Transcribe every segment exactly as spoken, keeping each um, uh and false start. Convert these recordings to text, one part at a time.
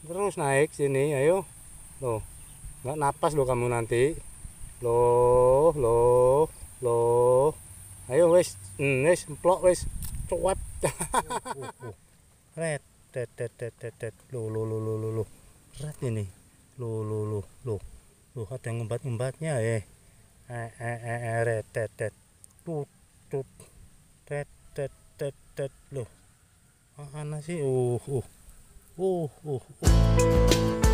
Terus naik sini, ayo. Loh, nggak napas loh kamu nanti. Loh, loh, loh. Ayo wes, hmm, wes, emplok wes. Cuap. Uh, uh. Red, red, red, red, red, red. Loh, loh, loh, loh, loh, loh. Red ini. Loh, loh, loh, loh. Loh, ada ngembat-ngembatnya eh. Eh, eh, eh, eh, red, red, red. Tut, tut. Red, red, red, red. Loh, mana sih? Uh, uh. Uh, uh, uh.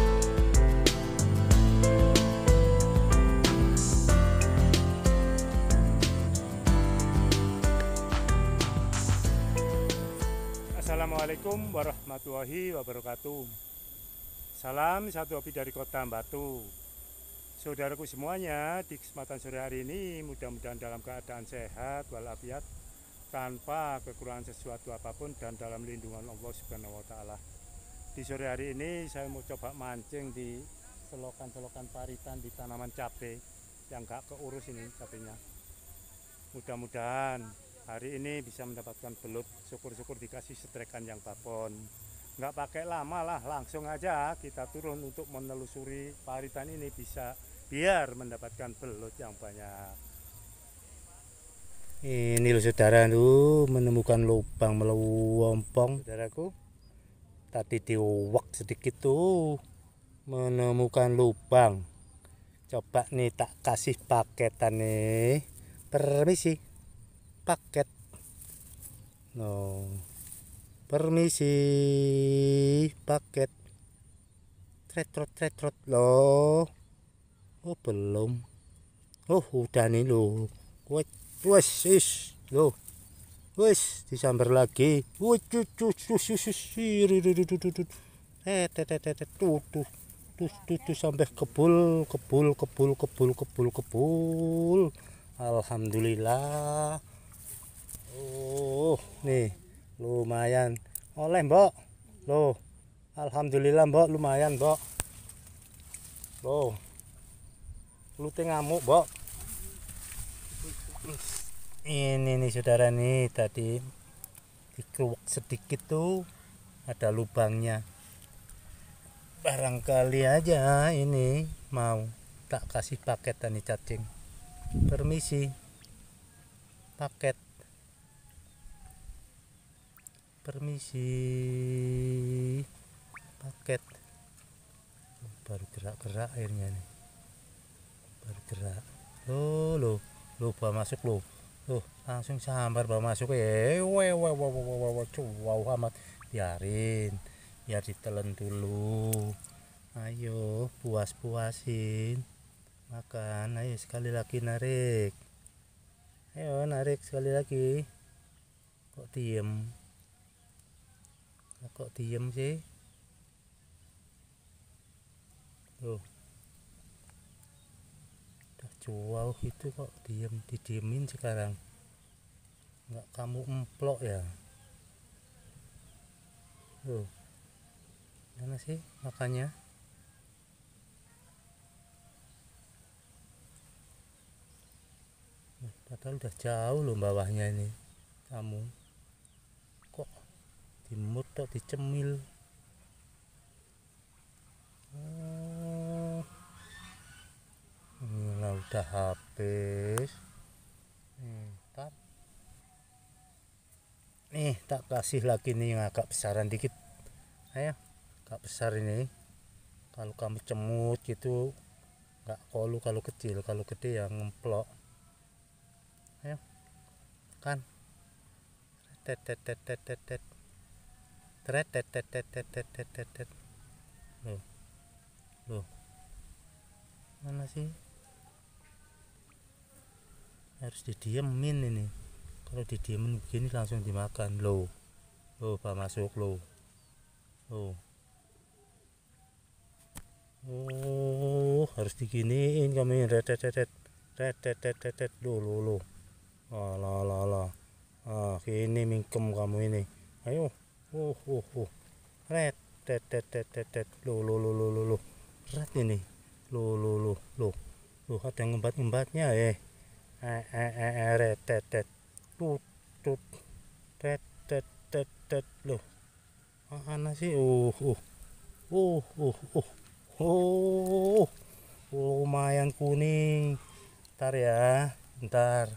Assalamualaikum warahmatullahi wabarakatuh. Salam satu hobi dari kota Batu. Saudaraku semuanya, di kesempatan sore hari ini mudah-mudahan dalam keadaan sehat walafiat, tanpa kekurangan sesuatu apapun dan dalam lindungan Allah Subhanahu wa taala. Di sore hari ini saya mau coba mancing di selokan-selokan paritan di tanaman cabai yang gak keurus ini cabenya. Mudah-mudahan hari ini bisa mendapatkan belut, syukur-syukur dikasih setrekan yang babon. Nggak pakai lama lah, langsung aja kita turun untuk menelusuri paritan ini bisa biar mendapatkan belut yang banyak. Ini loh saudara tuh, menemukan lubang melompong saudaraku. Tadi diuwak sedikit tuh, menemukan lubang. Coba nih tak kasih paketan nih. Permisi, paket. No. Permisi, paket. Tretrot tretrot loh. Oh belum. Oh udah nih loh. Wes, wes, loh. Wes disambar lagi. Wes, cucu, cucu, cucu, eh, tuh, tuh, tuh, tuh, tuh sampai kebul, kebul, kebul, kebul, kebul, kebul. Alhamdulillah. Oh, nih. Lumayan oleh mbok loh, alhamdulillah mbok, lumayan mbok loh, lu ngamuk mbok. Ini nih saudara nih, tadi dikeruak sedikit tuh ada lubangnya, barangkali aja ini mau tak kasih paketan nih cacing. Permisi, paket. Permisi, paket. Baru gerak-gerak airnya nih, baru gerak. Loh, loh, loh, bawa masuk loh, loh, langsung sambar bawa masuk ya. Wah, wah, wah, wah, wah, wah, wow amat. Biarin, biar ditelan dulu. Ayo, puas-puasin, makan. Ayo sekali lagi narik. Ayo narik sekali lagi. Kok diem? Kok diem sih? Loh, udah cuau itu kok diem, didiemin sekarang. Nggak kamu emplok ya? Loh, mana sih makanya? Padahal udah jauh loh bawahnya ini. Kamu kok dimut atau dicemil? Oh, nah udah habis. Nih, tak. Nih, tak kasih lagi nih yang agak besaran dikit. Ayo, agak besar ini. Kalau kamu cemut gitu, nggak kolu kalau kecil. Kalau gede yang ngemplok. Ayo, kan. Tet tet tet tet tet tet. Tet tet tet tet tet tet tet tet. Loh, loh, mana sih? Harus didiemin ini. Kalau didiemin begini langsung dimakan. Loh, loh, pak masuk loh, loh. Oh, harus diginiin kami. Retet-retet, retet-retet, loh, loh, loh. Alah, alah, alah. Ah, ini mingkem kamu ini. Ayo, uh, uh, uh. Retet-retet, loh, loh, loh, loh, loh, loh. Rat ini. Loh, loh, loh, loh. Loh, ada ngembat-ngembatnya eh. Eh, eh, eh, eh, retet-retet. Tut, tut. Retet-retet, loh. Mana sih? Uh, uh. Uh, uh, uh. Oh, lumayan kuning. Ntar ya, ntar.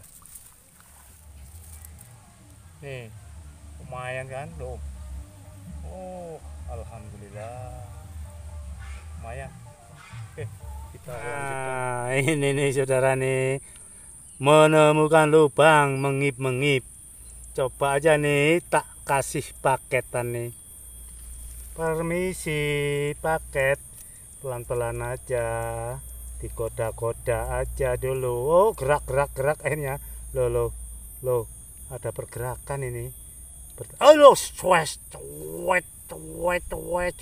Nih, lumayan kan, loh. Oh, alhamdulillah. Lumayan. Oke, kita lanjutkan. Nah, ini nih saudara nih. Menemukan lubang mengip-mengip. Coba aja nih, tak kasih paketan nih. Permisi, paket. Pelan-pelan aja. Dikoda-koda aja dulu. Oh, gerak-gerak-gerak akhirnya. Loh, loh, loh. Ada pergerakan ini. Oh, loh, cues, cuet, cuet, cuet,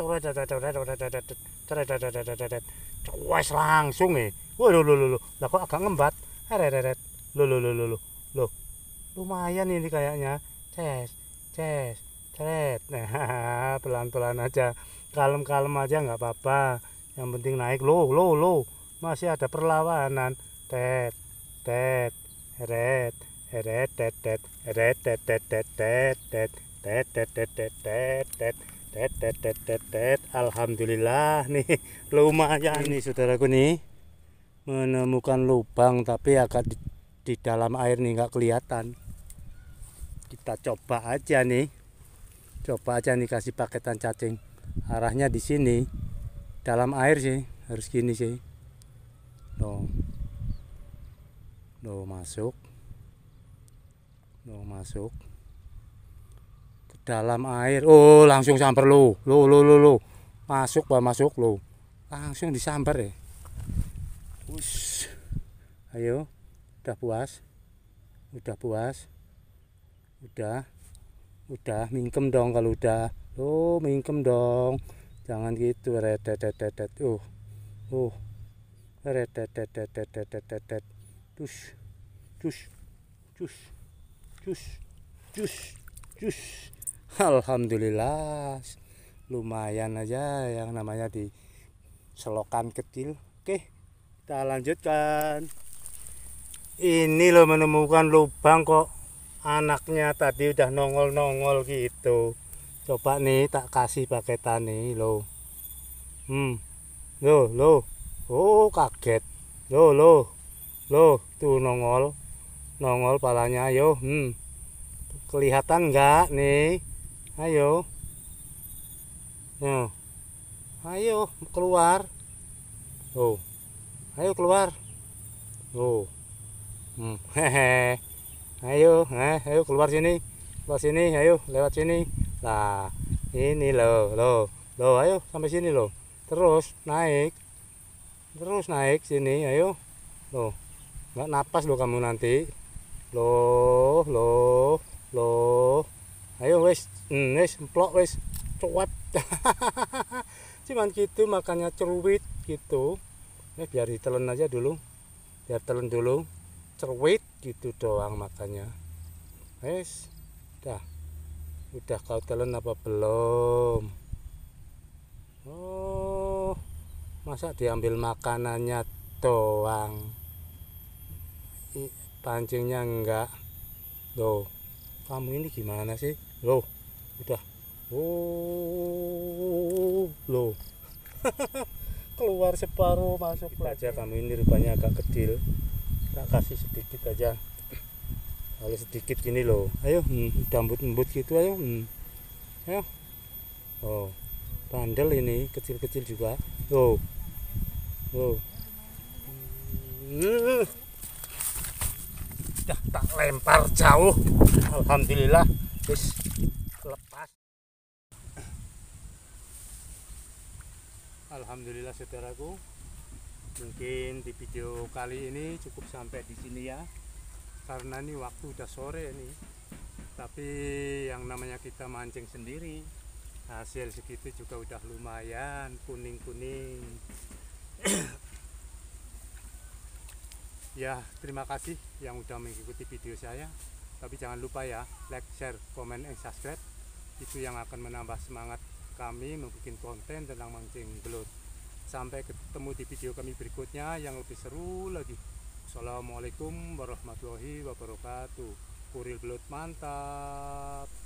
cuet, cues langsung nih. Wah, loh, loh, loh, lah kok agak ngembat. Heret, loh, loh, loh, loh, loh. Lumayan ini kayaknya. Ces, ces, ceret. Nah, pelan-pelan aja. Kalem-kalem aja nggak apa-apa. Yang penting naik. Loh, loh, loh. Masih ada perlawanan. Tet, tet, heret. Heret, tet, tet, heret, tet, tet, tet, tet, tet, tet, tet, tet, tet, tet, tet, tet, tet, tet, tet, tet. Alhamdulillah nih lumayan nih saudaraku nih, menemukan lubang tapi agak di, di dalam air nih nggak kelihatan. Kita coba aja nih, coba aja nih kasih paketan cacing. Arahnya di sini, dalam air sih, harus gini sih. Loh, loh masuk. Loh, masuk ke dalam air. Oh, langsung sambar lo. Lo lo lo lo. Masuk, Pak, masuk lo. Langsung disambar ya. Us. Ayo. Udah puas? Udah puas? Udah. Udah mingkem dong kalau udah. Lo mingkem dong. Jangan gitu, retetetetet. Uh. Uh. Retetetetetetetet. Tus. Tus. Tus. Cus, cus, cus. Alhamdulillah, lumayan aja yang namanya di selokan kecil. Oke, kita lanjutkan. Ini lo menemukan lubang kok anaknya tadi udah nongol-nongol gitu. Coba nih tak kasih paketan nih lo. Hmm, lo lo, oh kaget, lo lo, lo tuh nongol. Nongol palanya, ayo. Hmm. Kelihatan nggak nih? Ayo. Nah. Ayo keluar. Oh. Ayo keluar. Oh. Hmm. Hehe. Ayo, eh, ayo keluar sini. Keluar sini, ayo lewat sini. Lah, ini loh, loh. Loh, ayo sampai sini loh. Terus naik. Terus naik sini, ayo. Loh. Nggak napas loh kamu nanti. Loh, loh, loh. Ayo wes, hmm, wes, emplok wes, cuap. Cuman gitu makanya ceruit gitu. Eh biar ditelen aja dulu. Biar telen dulu. Ceruit gitu doang makanya. Wes, dah. Udah kau telen apa belum? Oh, masa diambil makanannya doang. Pancingnya enggak. Loh, kamu ini gimana sih? Loh, udah. Oh, loh. Keluar separuh masuk aja. Kamu ini rupanya agak kecil. Tak kasih sedikit aja. Kalau sedikit gini loh. Ayo, hmm, embut-embut gitu ayo. Hmm. Ayo. Oh, bandel ini, kecil-kecil juga. Loh. Loh. Hmm. Tak lempar jauh. Alhamdulillah wis lepas. Alhamdulillah saudaraku, mungkin di video kali ini cukup sampai di sini ya, karena ini waktu udah sore nih. Tapi yang namanya kita mancing sendiri, hasil segitu juga udah lumayan, kuning-kuning. Ya, terima kasih yang udah mengikuti video saya. Tapi jangan lupa ya, like, share, komen, and subscribe. Itu yang akan menambah semangat kami membuat konten tentang mancing belut. Sampai ketemu di video kami berikutnya yang lebih seru lagi. Assalamualaikum warahmatullahi wabarakatuh. Kuril belut mantap.